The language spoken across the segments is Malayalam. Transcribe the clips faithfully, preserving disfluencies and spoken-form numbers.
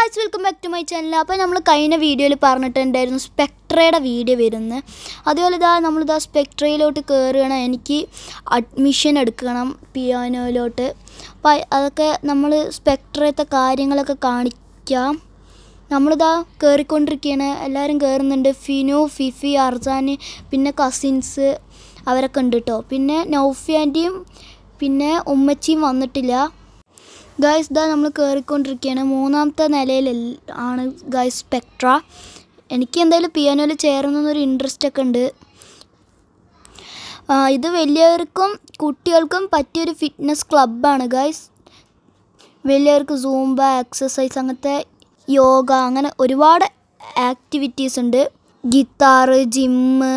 guys, welcome back to my channel. അപ്പോൾ നമ്മൾ കഴിഞ്ഞ വീഡിയോയിൽ പറഞ്ഞിട്ടുണ്ടായിരുന്നു സ്പെക്ട്രയുടെ വീഡിയോ വരുന്നത്. അതുപോലെ ഇതാ നമ്മളിതാ സ്പെക്ട്രയിലോട്ട് കയറുകയാണ്. എനിക്ക് അഡ്മിഷൻ എടുക്കണം പിയാനോയിലോട്ട്. അപ്പോൾ അതൊക്കെ നമ്മൾ സ്പെക്ട്രത്തെ കാര്യങ്ങളൊക്കെ കാണിക്കാം. നമ്മളിതാ കയറിക്കൊണ്ടിരിക്കുകയാണ്. എല്ലാവരും കയറുന്നുണ്ട്. ഫിനു, ഫിഫി, അർസാൻ, പിന്നെ കസിൻസ് അവരൊക്കെ ഉണ്ട് കേട്ടോ. പിന്നെ നൗഫിയാൻ്റെയും പിന്നെ ഉമ്മച്ചിയും വന്നിട്ടില്ല. ഗായ്സ് ഇതാ നമ്മൾ കയറിക്കൊണ്ടിരിക്കുകയാണ്. മൂന്നാമത്തെ നിലയിൽ ആണ് ഗായ്സ് സ്പെക്ട്ര. എനിക്ക് എന്തായാലും പിയാനോയിൽ ചേർന്നൊരു ഇൻട്രസ്റ്റ് ഒക്കെ ഉണ്ട്. ഇത് വലിയവർക്കും കുട്ടികൾക്കും പറ്റിയൊരു ഫിറ്റ്നസ് ക്ലബ്ബാണ് ഗായ്സ്. വലിയവർക്ക് സൂംബ, എക്സസൈസ്, അങ്ങനത്തെ യോഗ, അങ്ങനെ ഒരുപാട് ആക്ടിവിറ്റീസ് ഉണ്ട്. Guitar, gym,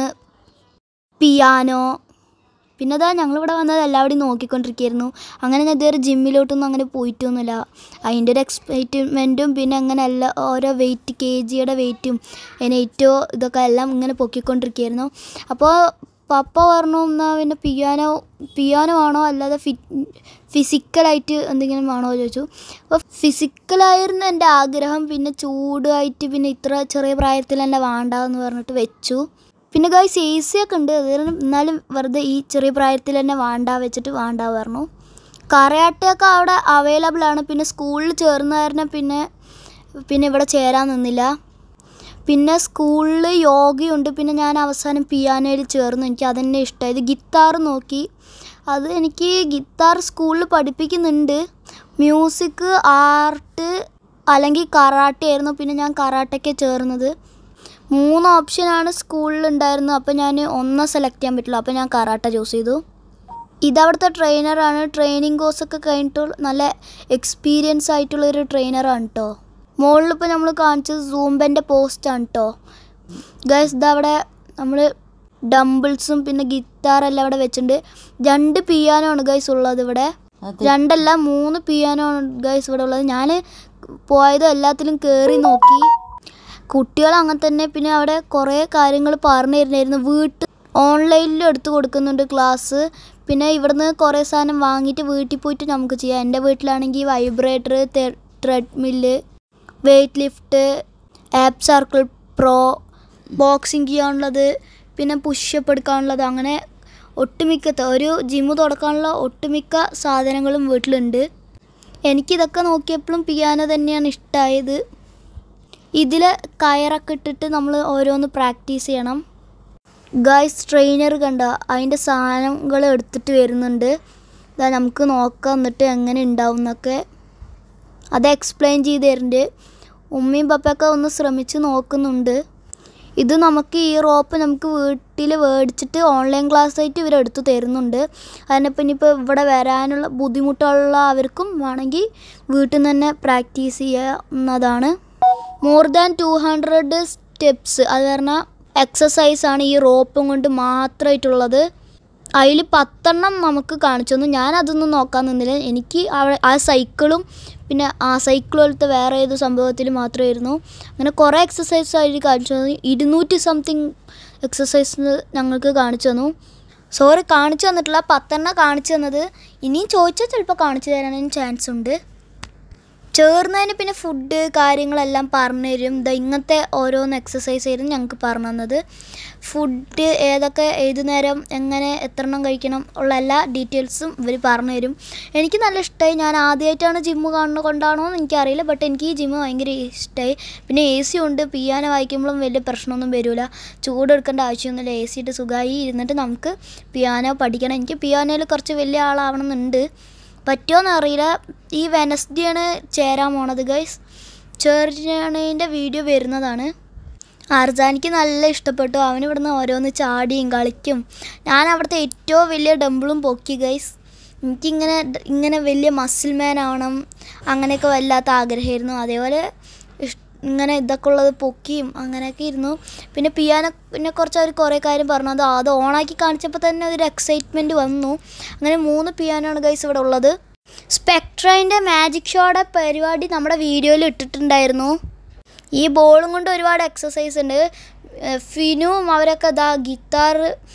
piano. പിന്നെ അതാ ഞങ്ങളിവിടെ വന്നത് എല്ലാവരുടെയും നോക്കിക്കൊണ്ടിരിക്കുകയായിരുന്നു. അങ്ങനെ ഞാൻ ഇതുവരെ ജിമ്മിലോട്ടൊന്നും അങ്ങനെ പോയിട്ടൊന്നുമില്ല. അതിൻ്റെ ഒരു എക്സൈറ്റ്മെൻറ്റും പിന്നെ അങ്ങനെ എല്ലാ ഓരോ വെയിറ്റ് കെ ജിയുടെ വെയിറ്റും നെയ്റ്റോ ഇതൊക്കെ എല്ലാം ഇങ്ങനെ പൊക്കിക്കൊണ്ടിരിക്കുകയായിരുന്നു. അപ്പോൾ പപ്പ പറഞ്ഞു എന്നാൽ പിന്നെ പിയാനോ പിയാനോ ആണോ അല്ലാതെ ഫി ഫിസിക്കലായിട്ട് എന്തെങ്കിലും ആണോ ചോദിച്ചു. അപ്പോൾ ഫിസിക്കലായിരുന്നു എൻ്റെ ആഗ്രഹം. പിന്നെ ചൂടായിട്ട് പിന്നെ ഇത്ര ചെറിയ പ്രായത്തിൽ തന്നെ വേണ്ടെന്ന് പറഞ്ഞിട്ട് വെച്ചു. പിന്നെ ഗായ്സ് എ സി ഒക്കെ ഉണ്ട്. അത് എന്നാലും വെറുതെ ഈ ചെറിയ പ്രായത്തിൽ തന്നെ വേണ്ട വെച്ചിട്ട് വേണ്ട പറഞ്ഞു. കരാട്ടയൊക്കെ അവിടെ അവൈലബിൾ ആണ്. പിന്നെ സ്കൂളിൽ ചേർന്ന കാരണം പിന്നെ പിന്നെ ഇവിടെ ചേരാൻ നിന്നില്ല. പിന്നെ സ്കൂളിൽ യോഗയുണ്ട്. പിന്നെ ഞാൻ അവസാനം പിയാനോയിൽ ചേർന്നു. എനിക്ക് അതന്നെ ഇഷ്ടമായത്. ഗിത്താർ നോക്കി. അത് എനിക്ക് ഗിത്താർ സ്കൂളിൽ പഠിപ്പിക്കുന്നുണ്ട്. മ്യൂസിക്, ആർട്ട് അല്ലെങ്കിൽ കരാട്ടെ ആയിരുന്നു. പിന്നെ ഞാൻ കരാട്ടയ്ക്ക് ചേർന്നത്. മൂന്ന് ഓപ്ഷനാണ് സ്കൂളിൽ ഉണ്ടായിരുന്നത്. അപ്പോൾ ഞാൻ ഒന്നും സെലക്ട് ചെയ്യാൻ പറ്റില്ല. അപ്പോൾ ഞാൻ കരാട്ട ചൂസ് ചെയ്തു. ഇതവിടുത്തെ ട്രെയിനറാണ്. ട്രെയിനിങ് കോഴ്സൊക്കെ കഴിഞ്ഞിട്ട് നല്ല എക്സ്പീരിയൻസ് ആയിട്ടുള്ളൊരു ട്രെയിനറാണ് കേട്ടോ. മുകളിലിപ്പോൾ നമ്മൾ കാണിച്ചത് സൂംബൻ്റെ പോസ്റ്റാണ് കേട്ടോ. ഗൈസ് ഇതവിടെ നമ്മൾ ഡംബിൾസും പിന്നെ ഗിത്താറെല്ലാം ഇവിടെ വെച്ചിട്ടുണ്ട്. രണ്ട് പിയാനോ ആണ് ഗൈസ് ഉള്ളത് ഇവിടെ. രണ്ടല്ല മൂന്ന് പിയാനോ ആണ് ഗൈസ് ഇവിടെ ഉള്ളത്. ഞാൻ പോയത് എല്ലാത്തിലും കയറി നോക്കി. കുട്ടികൾ അങ്ങനെ തന്നെ. പിന്നെ അവിടെ കുറേ കാര്യങ്ങൾ പറഞ്ഞു തരുന്നായിരുന്നു. വീട്ടിൽ ഓൺലൈനിലും എടുത്ത് കൊടുക്കുന്നുണ്ട് ക്ലാസ്. പിന്നെ ഇവിടുന്ന് കുറേ സാധനം വാങ്ങിയിട്ട് വീട്ടിൽ പോയിട്ട് നമുക്ക് ചെയ്യാം. എൻ്റെ വീട്ടിലാണെങ്കിൽ vibrator, treadmill, weight lift, ab circle pro, boxing ചെയ്യാനുള്ളത്, പിന്നെ പുഷപ്പ് എടുക്കാനുള്ളത്, അങ്ങനെ ഒട്ടുമിക്കത്തെ ഒരു ജിമ്മ് തുടക്കാനുള്ള ഒട്ടുമിക്ക സാധനങ്ങളും വീട്ടിലുണ്ട്. എനിക്കിതൊക്കെ നോക്കിയപ്പോഴും പിയാനോ തന്നെയാണ് ഇഷ്ടമായത്. ഇതിൽ കയറൊക്കെ ഇട്ടിട്ട് നമ്മൾ ഓരോന്ന് പ്രാക്ടീസ് ചെയ്യണം. ഗൈസ് ട്രെയിനർ കണ്ട അതിൻ്റെ സാധനങ്ങൾ എടുത്തിട്ട് വരുന്നുണ്ട്. ഇതാ നമുക്ക് നോക്കാം എന്നിട്ട് എങ്ങനെ ഉണ്ടാവും എന്നൊക്കെ അത് എക്സ്പ്ലെയിൻ ചെയ്ത് തരുന്നുണ്ട്. ഉമ്മയും പപ്പയൊക്കെ ഒന്ന് ശ്രമിച്ച് നോക്കുന്നുണ്ട്. ഇത് നമുക്ക് ഈ റോപ്പ് നമുക്ക് വീട്ടിൽ മേടിച്ചിട്ട് ഓൺലൈൻ ക്ലാസ് ആയിട്ട് ഇവരെടുത്ത് തരുന്നുണ്ട്. അതിനിപ്പോൾ ഇനിയിപ്പോൾ ഇവിടെ വരാനുള്ള ബുദ്ധിമുട്ടുള്ള അവർക്കും വേണമെങ്കിൽ വീട്ടിൽ നിന്ന് തന്നെ പ്രാക്ടീസ് ചെയ്യാവുന്നതാണ്. More than two hundred steps അത് പറഞ്ഞാൽ എക്സസൈസാണ് ഈ റോപ്പും കൊണ്ട് മാത്രമായിട്ടുള്ളത്. അതിൽ പത്തെണ്ണം നമുക്ക് കാണിച്ചു തന്നു. ഞാൻ അതൊന്നും നോക്കാൻ നിന്നില്ല. എനിക്ക് ആ സൈക്കിളും പിന്നെ ആ സൈക്കിൾ പോലത്തെ വേറെ ഏത് സംഭവത്തിൽ മാത്രമായിരുന്നു. അങ്ങനെ കുറേ എക്സസൈസ് അതിൽ കാണിച്ചു തന്നു. ഇരുന്നൂറ്റി സംതിങ് എക്സസൈസ് ഞങ്ങൾക്ക് കാണിച്ചു തന്നു. സോറി കാണിച്ചു തന്നിട്ടില്ല, പത്തെണ്ണം കാണിച്ചു തന്നത്. ഇനിയും ചോദിച്ചാൽ ചിലപ്പോൾ കാണിച്ചു തരാനും ചാൻസ് ഉണ്ട്. ചേർന്നതിന് പിന്നെ ഫുഡ് കാര്യങ്ങളെല്ലാം പറഞ്ഞു തരും. ഇത് ഇങ്ങനത്തെ ഓരോന്ന് എക്സസൈസ് ആയിരുന്നു ഞങ്ങൾക്ക് പറഞ്ഞു തന്നത്. ഫുഡ് ഏതൊക്കെ ഏത് നേരം എങ്ങനെ എത്ര എണ്ണം കഴിക്കണം ഉള്ള എല്ലാ ഡീറ്റെയിൽസും ഇവർ പറഞ്ഞു തരും. എനിക്ക് നല്ല ഇഷ്ടമായി. ഞാൻ ആദ്യമായിട്ടാണ് ജിമ്മ് കാണുന്നത് കൊണ്ടാണോ എന്ന് എനിക്കറിയില്ല. ബട്ട് എനിക്ക് ഈ ജിമ്മ് ഭയങ്കര ഇഷ്ടമായി. പിന്നെ എ സി ഉണ്ട്. പിയാനോ വായിക്കുമ്പോഴും വലിയ പ്രശ്നമൊന്നും വരില്ല. ചൂടെടുക്കേണ്ട ആവശ്യമൊന്നുമില്ല. എ സി ഇട്ട് സുഖമായി ഇരുന്നിട്ട് നമുക്ക് പിയാനോ പഠിക്കണം. എനിക്ക് പിയാനോയിൽ കുറച്ച് വലിയ ആളാവണമെന്നുണ്ട്. പറ്റുമോയെന്ന് അറിയില്ല. ഈ വെനസ്ഡേ ആണ് ചേരാൻ പോണത് ഗൈസ്. ചേർന്നതിൻ്റെ വീഡിയോ വരുന്നതാണ്. അർസാനിക്ക് നല്ല ഇഷ്ടപ്പെട്ടു. അവന് ഇവിടുന്ന് ഓരോന്ന് ചാടിയും കളിക്കും. ഞാൻ അവിടുത്തെ ഏറ്റവും വലിയ ഡംബിളും പൊക്കി ഗൈസ്. എനിക്കിങ്ങനെ ഇങ്ങനെ വലിയ മസിൽ മാൻ ആവണം അങ്ങനെയൊക്കെ വല്ലാത്ത ആഗ്രഹമായിരുന്നു. അതേപോലെ ഇങ്ങനെ ഇതൊക്കെ ഉള്ളത് പൊക്കിയും അങ്ങനെയൊക്കെ ഇരുന്നു. പിന്നെ പിയാനോ പിന്നെ കുറച്ച് അവർ കുറേ കാര്യം പറഞ്ഞു. അത് അത് ഓണാക്കി കാണിച്ചപ്പോൾ തന്നെ അതൊരു എക്സൈറ്റ്മെൻറ്റ് വന്നു. അങ്ങനെ മൂന്ന് പിയാനോ ആണ് ഗൈസ് ഇവിടെ ഉള്ളത്. സ്പെക്ട്രേൻ്റെ മാജിക് ഷോയുടെ പരിപാടി നമ്മുടെ വീഡിയോയിൽ ഇട്ടിട്ടുണ്ടായിരുന്നു. ഈ ബോളും കൊണ്ട് ഒരുപാട് എക്സസൈസ് ഉണ്ട്. ഫിനുവും അവരൊക്കെ ഇതാ ഗിത്താർ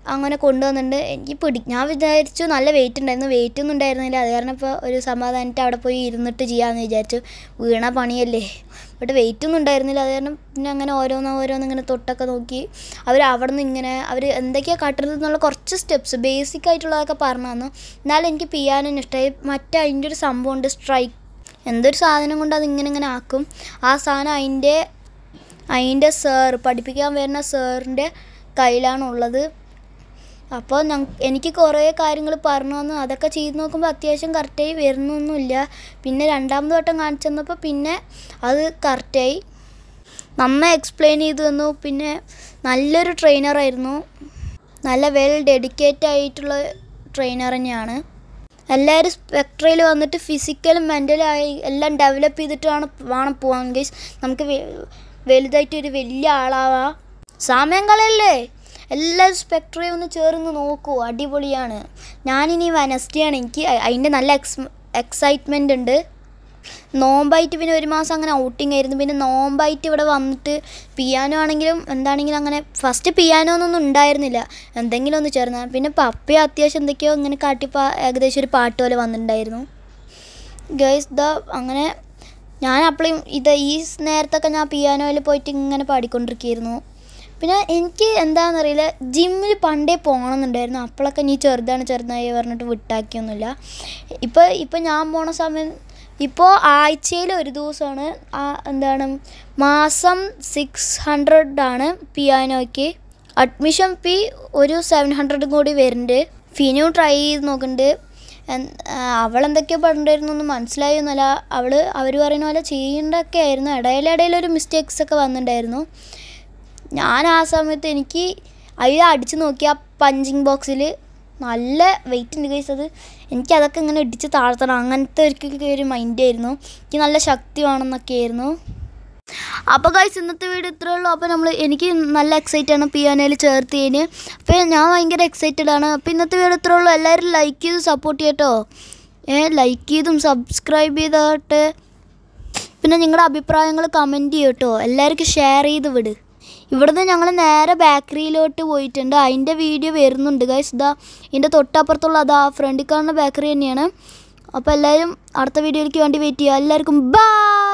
അങ്ങനെ കൊണ്ടുവന്നിട്ടുണ്ട്. എനിക്ക് പിടി ഞാൻ വിചാരിച്ചു നല്ല വെയിറ്റ് ഉണ്ടായിരുന്നു, വെയിറ്റ് ഒന്നും ഉണ്ടായിരുന്നില്ല. അത് കാരണം ഇപ്പോൾ ഒരു സമാധാനമായിട്ട് അവിടെ പോയി ഇരുന്നിട്ട് ചെയ്യാമെന്ന് വിചാരിച്ചു. വീണ പണിയല്ലേ, ബട്ട് വെയിറ്റ് ഒന്നും ഉണ്ടായിരുന്നില്ല. അത് കാരണം പിന്നെ അങ്ങനെ ഓരോന്ന് ഓരോന്ന് ഇങ്ങനെ തൊട്ടൊക്കെ നോക്കി. അവർ അവിടെ നിന്ന് ഇങ്ങനെ അവർ എന്തൊക്കെയാണ് കാട്ടുന്നത് എന്നുള്ള കുറച്ച് സ്റ്റെപ്സ് ബേസിക് ആയിട്ടുള്ളതൊക്കെ പറഞ്ഞു തന്നു. എന്നാലും എനിക്ക് പിയാനോ ഇഷ്ടമായി. മറ്റേ അതിൻ്റെ ഒരു സംഭവമുണ്ട്, സ്ട്രൈക്ക് എന്തൊരു സാധനം കൊണ്ട് അതിങ്ങനെ ഇങ്ങനെ ആക്കും. ആ സാധനം അതിൻ്റെ അതിൻ്റെ സാർ പഠിപ്പിക്കാൻ വരുന്ന സാറിൻ്റെ കയ്യിലാണുള്ളത്. അപ്പോൾ എനിക്ക് കുറേ കാര്യങ്ങൾ പറഞ്ഞു തന്നു. അതൊക്കെ ചെയ്ത് നോക്കുമ്പോൾ അത്യാവശ്യം കറക്റ്റായി വരുന്നൊന്നുമില്ല. പിന്നെ രണ്ടാമത് വട്ടം കാണിച്ചു തന്നപ്പോൾ പിന്നെ അത് കറക്റ്റായി, നന്നായി എക്സ്പ്ലെയിൻ ചെയ്തു തന്നു. പിന്നെ നല്ലൊരു ട്രെയിനറായിരുന്നു, നല്ല വെൽ ഡെഡിക്കേറ്റ് ആയിട്ടുള്ള ട്രെയിനർ തന്നെയാണ്. എല്ലാവരും സ്പെക്ട്രയിൽ വന്നിട്ട് ഫിസിക്കലും മെൻ്റലായി എല്ലാം ഡെവലപ്പ് ചെയ്തിട്ടാണ് വേണം പോകാൻ ഗൈസ്. നമുക്ക് വലുതായിട്ടൊരു വലിയ ആളാവാം. സമയം കളയല്ലേ, എല്ലാവരും സ്പെക്ട്രയിൽ ഒന്ന് ചേർന്ന് നോക്കൂ, അടിപൊളിയാണ്. ഞാനിനി വെനസ്ഡേയാണ്, എനിക്ക് അതിൻ്റെ നല്ല എക്സ് എക്സൈറ്റ്മെൻ്റ് ഉണ്ട്. നോമ്പായിട്ട് പിന്നെ ഒരു മാസം അങ്ങനെ ഔട്ടിങ് ആയിരുന്നു. പിന്നെ നോമ്പായിട്ട് ഇവിടെ വന്നിട്ട് പിയാനോ ആണെങ്കിലും എന്താണെങ്കിലും അങ്ങനെ ഫസ്റ്റ് പിയാനോ ഒന്നും ഉണ്ടായിരുന്നില്ല, എന്തെങ്കിലും ഒന്ന് ചേർന്ന്. പിന്നെ പപ്പയും അത്യാവശ്യം എന്തൊക്കെയോ ഇങ്ങനെ കാട്ടിപ്പാ ഏകദേശം ഒരു പാട്ട് പോലെ വന്നിട്ടുണ്ടായിരുന്നു ഗൈസ്. ദ അങ്ങനെ ഞാൻ അപ്പോഴും ഇത് ഈ നേരത്തൊക്കെ ഞാൻ പിയാനോയിൽ പോയിട്ട് ഇങ്ങനെ പാടിക്കൊണ്ടിരിക്കുകയായിരുന്നു. പിന്നെ എനിക്ക് എന്താണെന്നറിയില്ല, ജിമ്മിൽ പണ്ടേ പോകണമെന്നുണ്ടായിരുന്നു. അപ്പോഴൊക്കെ നീ ചെറുതാണ് ചെറുതായി പറഞ്ഞിട്ട് വിട്ടാക്കിയൊന്നുമില്ല. ഇപ്പോൾ ഇപ്പോൾ ഞാൻ പോണ സമയം ഇപ്പോൾ ആഴ്ചയിൽ ഒരു ദിവസമാണ്. എന്താണ് മാസം സിക്സ് ഹൺഡ്രഡാണ് പിയാനോയ്ക്ക്. അഡ്മിഷൻ ഫീ ഒരു സെവൻ ഹൺഡ്രഡും കൂടി വരുന്നുണ്ട്. ഫിനും ട്രൈ ചെയ്ത് നോക്കുന്നുണ്ട്. അവളെന്തൊക്കെയോ പറഞ്ഞിട്ടുണ്ടായിരുന്നു, ഒന്നും മനസ്സിലായൊന്നുമല്ല. അവൾ അവർ പറയുന്ന പോലെ ചെയ്യേണ്ടതൊക്കെ ആയിരുന്നു. ഇടയിലിടയിലൊരു മിസ്റ്റേക്സൊക്കെ വന്നിട്ടുണ്ടായിരുന്നു. ഞാൻ ആ സമയത്ത് എനിക്ക് അതിൽ അടിച്ച് നോക്കി, ആ പഞ്ചിങ് ബോക്സിൽ നല്ല വെയിറ്റ് ഉണ്ട് ഗൈസ്. അത് എനിക്കതൊക്കെ ഇങ്ങനെ ഇടിച്ച് താഴ്ത്തണം അങ്ങനത്തെ ഒരു ഒരു മൈൻഡായിരുന്നു. എനിക്ക് നല്ല ശക്തി വേണമെന്നൊക്കെ ആയിരുന്നു. അപ്പോൾ ഗൈസ് ഇന്നത്തെ വീഡിയോ ഇത്രയേ ഉള്ളൂ. അപ്പോൾ നമ്മൾ എനിക്ക് നല്ല എക്സൈറ്റ് ആണ് പിയാനോയിൽ ചേർത്തതിന്. അപ്പോൾ ഞാൻ ഭയങ്കര എക്സൈറ്റഡ് ആണ്. അപ്പോൾ ഇന്നത്തെ വീഡിയോ ഇത്രയേ ഉള്ളൂ. എല്ലാവരും ലൈക്ക് ചെയ്ത് സപ്പോർട്ട് ചെയ്യട്ടോ. ഏ ലൈക്ക് ചെയ്തും സബ്സ്ക്രൈബ് ചെയ്തോട്ടെ. പിന്നെ നിങ്ങളുടെ അഭിപ്രായങ്ങൾ കമൻറ്റ് ചെയ്യട്ടോ. എല്ലാവർക്കും ഷെയർ ചെയ്ത് വിട്. ഇവിടുന്ന് ഞങ്ങൾ നേരെ ബേക്കറിയിലോട്ട് പോയിട്ടുണ്ട്. അതിൻ്റെ വീഡിയോ വരുന്നുണ്ട് ഗൈസ്. ഇതാ ഇതിൻ്റെ തൊട്ടപ്പുറത്തുള്ള അതാ ഫ്രണ്ടിൽ കാണുന്ന ബേക്കറി തന്നെയാണ്. അപ്പോൾ എല്ലാവരും അടുത്ത വീഡിയോയിലേക്ക് വേണ്ടി വെയിറ്റ് ചെയ്യുക. എല്ലാവർക്കും ബൈ.